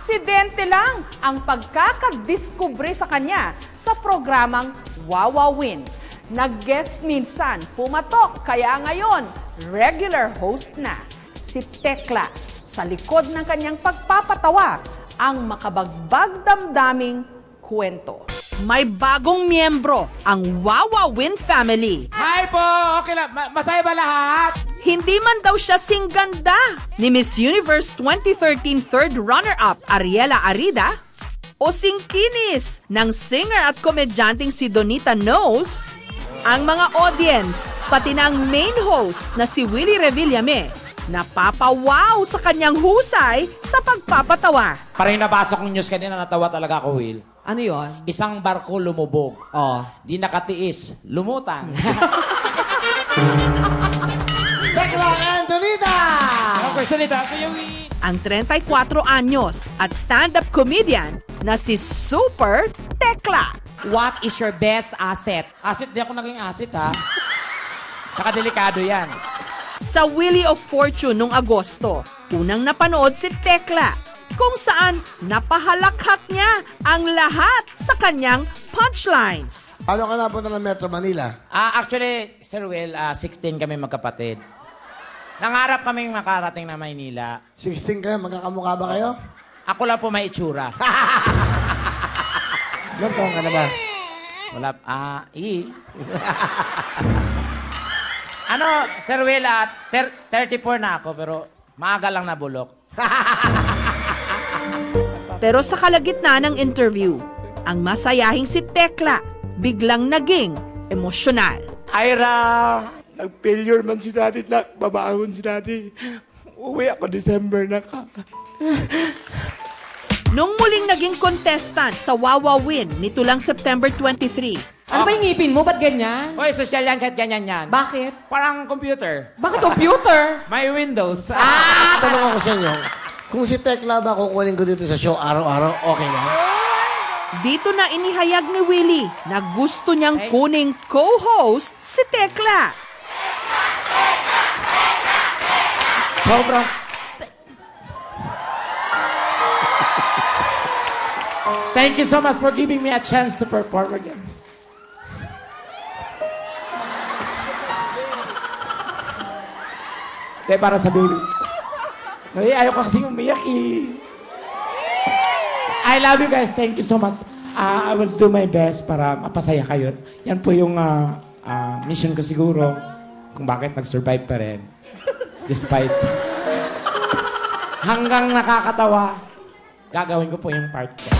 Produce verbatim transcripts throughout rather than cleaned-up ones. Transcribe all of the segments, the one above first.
aksidente lang ang pagkakadiskubre sa kanya sa programang Wawawin. Nag-guest minsan, pumatok, kaya ngayon, regular host na. Si Tekla, sa likod ng kanyang pagpapatawa, ang makabagbag damdaming kwento. May bagong miyembro ang Wawawin family. Hi po! Okay lang. Ma- masaya ba lahat? Hindi man daw siya singganda ni Miss Universe twenty thirteen third runner-up Ariela Arida o singkinis ng singer at komedyanteng si Donita Knows. Ang mga audience, pati ng main host na si Willie Revillame, napapawaw sa kanyang husay sa pagpapatawa. Parang nabasa kong news kanina, natawa talaga ako, Will. Ano yon? Isang barko lumubog. Oh. Di nakatiis. Lumutang. Tekla and Donita! Ang question nito, Kuya Will. Ang thirty-four anyos at stand-up comedian na si Super Tekla. What is your best asset? Asit, di ako naging asit, ha? Tsaka delikado yan. Sa Wheel of Fortune noong Agosto, unang napanood si Tekla kung saan napahalakhak niya ang lahat sa kanyang punchlines. Paano ka napunta ng Metro Manila? Ah, actually, Sir Will, ah, sixteen kami magkapatid. Nangarap kaming makarating na Maynila. sixteen kayo, magkakamukha ba kayo? Ako lang po may itsura. Ilan taon ka na ba? Wala, ah, i. Ano, Sir Will, ah, ter- thirty-four na ako, pero maaga lang nabulok. Pero sa kalagitnaan ng interview, ang masayahing si Tekla biglang naging emosyonal. Ira, nag-failure man si daddy, babaon si daddy. Uwi ako December na ka. Nung muling naging contestant sa Wawawin nito lang September twenty-three, Ano ba yung ngipin mo? Ba't ganyan? Hoy, social yan, kahit ganyan yan. Bakit? Parang computer. Bakit computer? May Windows. Ah! Tanong ako sa inyo, kung si Tekla ba kukunin ko dito sa show araw-araw, okay na? dito na inihayag ni Willie na gusto niyang kuning co-host si Tekla. Sobrang... Thank you so much for giving me a chance to perform again. Te, para sa baby. Ay, ayaw ko kasing umiyak eh. I love you guys. Thank you so much. Uh, I will do my best para mapasaya kayo. Yan po yung uh, uh, mission ko siguro kung bakit nag-survive pa rin. Despite. Hanggang nakakatawa, gagawin ko po yung part ko.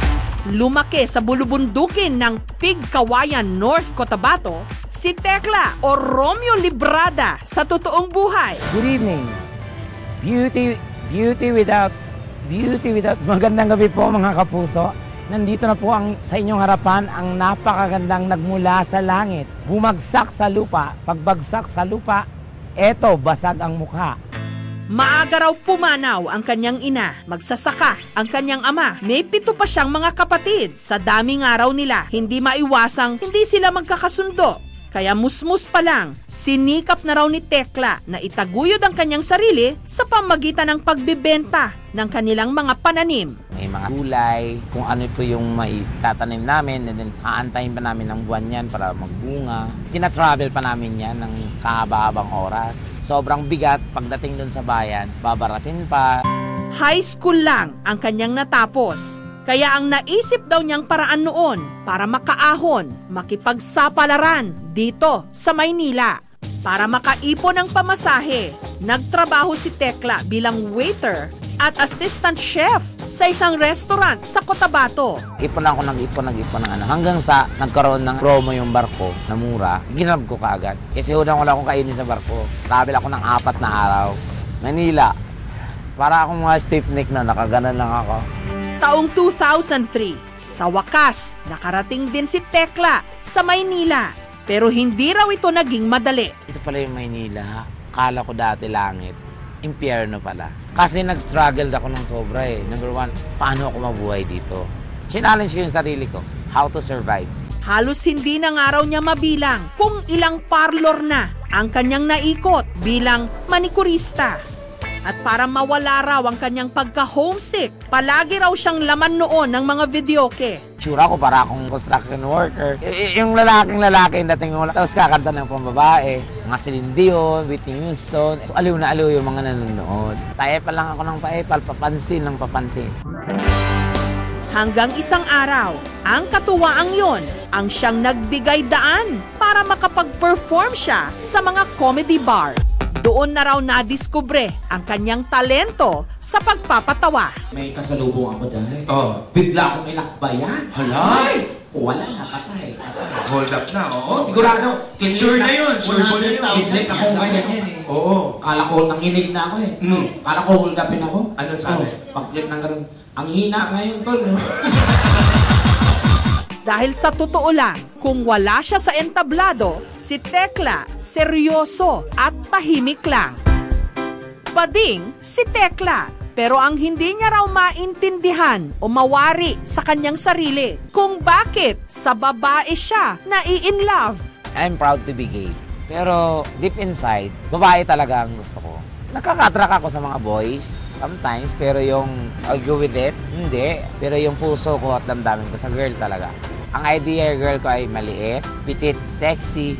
Lumaki sa bulubundukin ng Pigkawayan, North Cotabato, si Tekla o Romeo Librada sa totoong buhay. Good evening. Beauty, beauty without, beauty without. Magandang gabi po mga kapuso. Nandito na po ang, sa inyong harapan ang napakagandang nagmula sa langit. Bumagsak sa lupa. Pagbagsak sa lupa, eto, basag ang mukha. Maaga raw pumanaw ang kanyang ina, magsasaka ang kanyang ama. May pito pa siyang mga kapatid. Sa daming araw nila, hindi maiwasang hindi sila magkakasundo. Kaya musmus pa lang, sinikap na raw ni Tekla na itaguyod ang kanyang sarili sa pamagitan ng pagbibenta ng kanilang mga pananim. May mga gulay, kung ano po yung maitatanim namin, and then aantayin pa namin ng buwan yan para magbunga. Tina-travel pa namin yan ng kahaba-habang oras. Sobrang bigat pagdating dun sa bayan, babaratin pa. High school lang ang kanyang natapos. Kaya ang naisip daw niyang paraan noon para makaahon, makipagsapalaran dito sa Maynila. Para makaipon ng pamasahe, nagtrabaho si Tekla bilang waiter at assistant chef sa isang restaurant sa Cotabato. Ipon ako nag-ipon, nag-ipon ng ano. Hanggang sa nagkaroon ng promo yung barko na mura, ginab ko kaagad. Kasi unang wala akong kainin sa barko. Travel ako ng apat na araw. Manila. Para akong mga stiff neck na, nakaganan lang ako. Taong two thousand three, sa wakas, nakarating din si Tekla sa Maynila. Pero hindi raw ito naging madali. Ito pala yung Maynila. Kala ko dati langit. Impyerno pala. Kasi nag-struggle ako ng sobra eh. Number one, paano ako mabuhay dito? Challenge ko yung sarili ko. How to survive. Halos hindi na nga raw niya mabilang kung ilang parlor na ang kanyang naikot bilang manikurista. At para mawala raw ang kanyang pagka-homesick, palagi raw siyang laman noon ng mga videoke. Tsura ko para akong construction worker. Y- yung lalaking lalaki, dating mo, tapos kakanta ng pambabae. Mga Celine Dion, Whitney Houston. So, aliw na aliw yung mga nanonood. Paepal lang ako ng paepal, papansin ng papansin. Hanggang isang araw, ang katuwaang yon ang siyang nagbigay daan para makapag-perform siya sa mga comedy bar. Doon na raw nadiskubre ang kanyang talento sa pagpapatawa. May kasalubong ako dahil. Oh. Bigla akong inakbayan. Halay! Wala na, patay. patay. Hold up na, oo. Sigurado. kinilip Sure na yun, sure one na hundred yun. thousand ako ganyan yan eh. Oo. Kala ko, nanginig na ako eh. Mm. Kala ko, hold upin ako. Ano sabi? Oh, pag-clip ng ganun. Ang hina ngayon, tol. No? Dahil sa totoo lang, kung wala siya sa entablado, si Tekla seryoso at tahimik lang. Bading si Tekla, pero ang hindi niya raw maintindihan o mawari sa kanyang sarili kung bakit sa babae siya nai-inlove. I'm proud to be gay. Pero deep inside, babae talaga ang gusto ko. Nakaka-attract ako sa mga boys sometimes, pero yung I'll go with it, hindi. Pero yung puso ko at damdamin ko sa girl talaga. Ang idea girl ko ay maliit, pitit, sexy,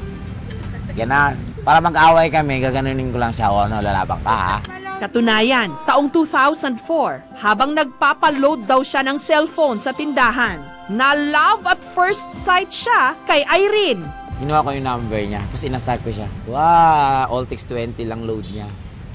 ganon. Para mag-away kami, gaganunin ko lang siya, o ano, lalabang ka ha. Katunayan, taong two thousand four, habang nagpapaload daw siya ng cellphone sa tindahan, na love at first sight siya kay Irene. Ginawa ko yung number niya, tapos inasar ko siya. Wow, all takes twenty lang load niya.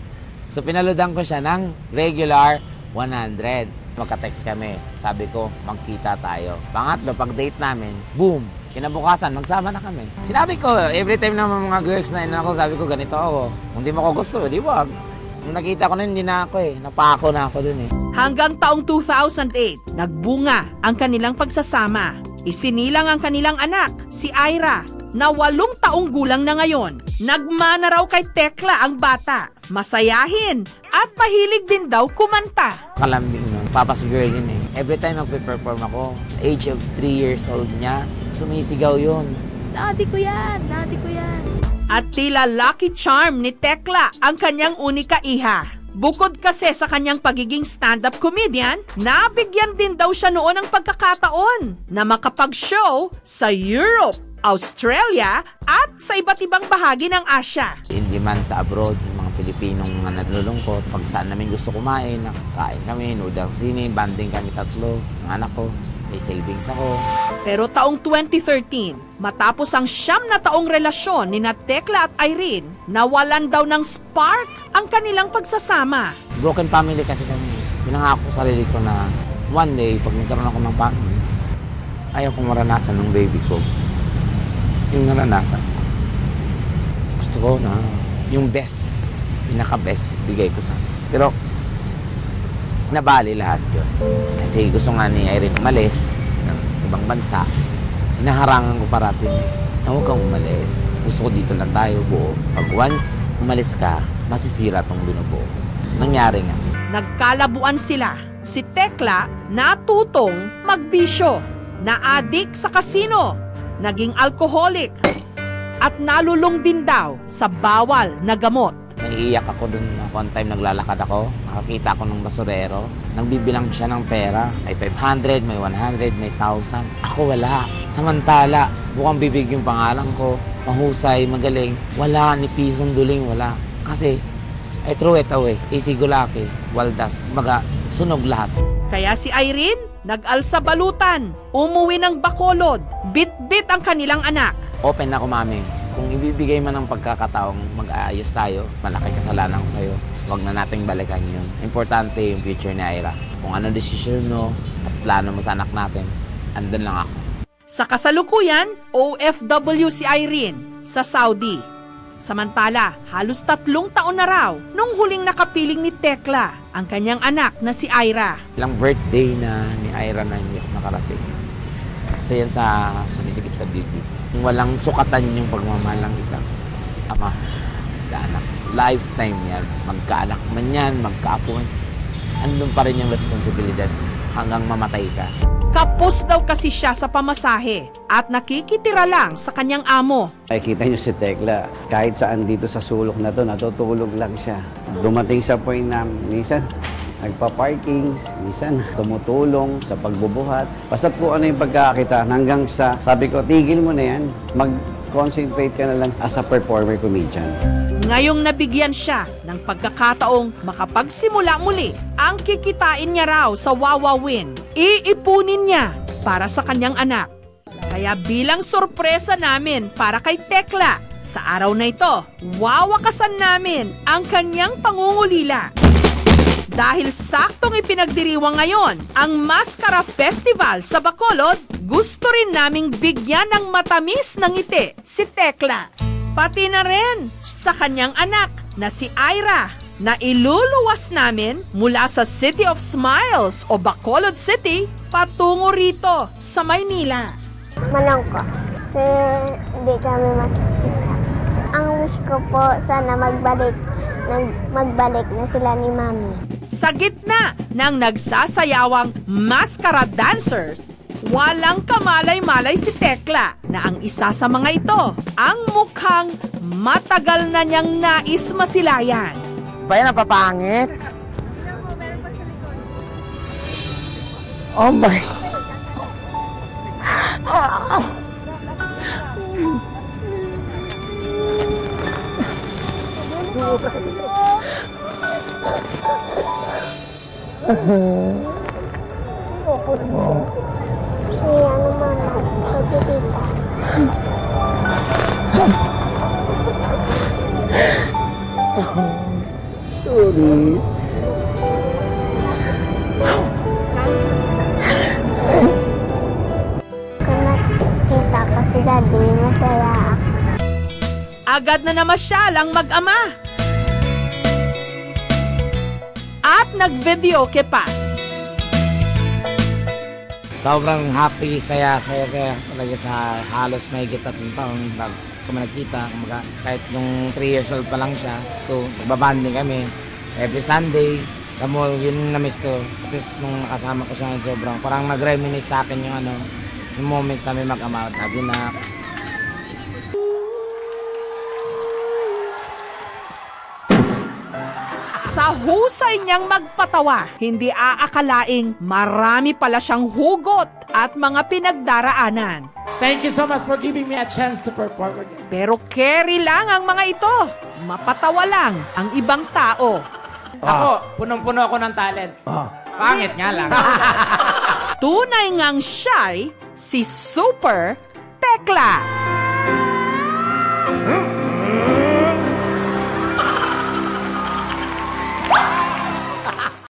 So pinaloadan ko siya ng regular one hundred. Magka-text kami. Sabi ko, magkita tayo. Pangatlo, pag-date namin, boom! Kinabukasan, magsama na kami. Sinabi ko, every time na mga girls na ina ako, sabi ko, ganito ako. Kung di mo ko gusto, di wag. Nung nakita ko na, hindi na ako eh. Napako na ako dun eh. Hanggang taong two thousand eight, nagbunga ang kanilang pagsasama. Isinilang ang kanilang anak, si Ira, na walong taong gulang na ngayon. Nagmana raw kay Tekla ang bata. Masayahin at mahilig din daw kumanta. Kalambing nun. Papa's girl yun eh. Every time magpe-perform ako, age of three years old niya, sumisigaw yun. Daddy ko yan! Daddy ko yan! At tila lucky charm ni Tekla ang kanyang unika iha. Bukod kasi sa kanyang pagiging stand-up comedian, nabigyan din daw siya noon ng pagkakataon na makapag-show sa Europe, Australia at sa iba't ibang bahagi ng Asya. In demand sa abroad, yung mga Pilipinong mga nalulungkot, pag saan namin gusto kumain, nakakain kami, noodle sini, banding kami tatlo, ng anak ko, may savings ako. Pero taong twenty thirteen, matapos ang siyam na taong relasyon ni na Tekla at Irene, nawalan daw ng spark ang kanilang pagsasama. Broken family kasi kami. Pinangako ko sa sarili ko na one day, pag nagkaroon ako ng family, ayaw kong maranasan ng baby ko. Yung naranasan. Gusto ko na yung best, pinaka-best, bigay ko sa pero nabali lahat yun. Kasi gusto nga ni Irene umalis ng ibang bansa. Inaharangan ko parating na huwag kang umalis. Gusto ko dito lang tayo buo. Pag once umalis ka, masisira tong binubuo ko. Nangyari nga. Nagkalabuan sila. Si Tekla natutong magbisyo, na-addict sa kasino, naging alcoholic, at nalulong din daw sa bawal na gamot. Naiiyak ako dun na one time naglalakad ako. Nakakita ako ng basurero. Nagbibilang siya ng pera. May five hundred, may one hundred, may one thousand. Ako wala. Samantala, bukang bibig yung pangalan ko. Mahusay, magaling. Wala, ni pisong duling, wala. Kasi, I threw it away. Easy gulaki, waldas, baga, sunog lahat. Kaya si Irene, nag-alsa balutan, umuwi ng Bacolod, bit-bit ang kanilang anak. Open ako, mami. Kung ibibigay man ng pagkakataong mag-aayos tayo, malaki kasalanan ko sa'yo. Huwag na nating balikan yun. Importante yung future ni Ira. Kung ano desisyon mo at plano mo sa anak natin, andun lang ako. Sa kasalukuyan, O F W si Irene sa Saudi. Samantala, halos tatlong taon na raw nung huling nakapiling ni Tekla ang kanyang anak na si Ira. Ilang birthday na ni Ira na hindi ako nakarating. Kasi yan sa sumisikip sa bibig. Kung walang sukatan yung pagmamahal ng isang ama sa anak. Lifetime yan. Magkaanak man yan, magkaapo man. andun pa rin yung responsibilidad hanggang mamatay ka. Kapos daw kasi siya sa pamasahe at nakikitira lang sa kanyang amo. Nakikita niyo si Tekla, kahit saan dito sa sulok na to, natutulog lang siya. Dumating sa point na minsan, nagpa-parking, minsan tumutulong sa pagbubuhat. Basta't kung ano yung pagkakita, hanggang sa, sabi ko, tigil mo na yan, mag-concentrate ka na lang as a performer comedian. Ngayong nabigyan siya ng pagkakataong makapagsimula muli, ang kikitain niya raw sa Wawawin, iipunin niya para sa kanyang anak. Kaya bilang sorpresa namin para kay Tekla, sa araw na ito, wawakasan namin ang kanyang pangungulila. Dahil saktong ipinagdiriwang ngayon ang Mascara Festival sa Bacolod, gusto rin naming bigyan ng matamis ng ngiti si Tekla. Pati na rin sa kanyang anak na si Ira na iluluwas namin mula sa City of Smiles o Bacolod City patungo rito sa Maynila. Malungkot kasi hindi kami makikita. Ang wish ko po sana magbalik, magbalik na sila ni Mami. Sa gitna ng nagsasayawang mascara dancers, walang kamalay-malay si Tekla na ang isa sa mga ito ang mukhang matagal na niyang nais masilayan. Ba yan napapangit? Oh my... Si ano Mama, si Tita. Sorry. Kung nakita ko si Daddy, masaya ako. Agad na namasyal ang mag-ama. At nag-videoke pa. Sobrang happy, saya, saya, saya talaga sa halos may git tatlong taon bago kami nagkita. Kumaga, kahit nung three years old pa lang siya, so nagbabanding kami. Every Sunday, sa mall, yun na-miss ko. At least nung nakasama ko siya, sobrang parang nag-reminisce sa akin yung ano, yung moments namin mag-ama. Sabi na, Sa husay niyang magpatawa, hindi aakalaing marami pala siyang hugot at mga pinagdaraanan. Thank you so much for giving me a chance to perform again. Pero carry lang ang mga ito. Mapatawa lang ang ibang tao. ako, punong-puno ako ng talent. Pangit nga lang. Tunay ngang shy si Super Tekla.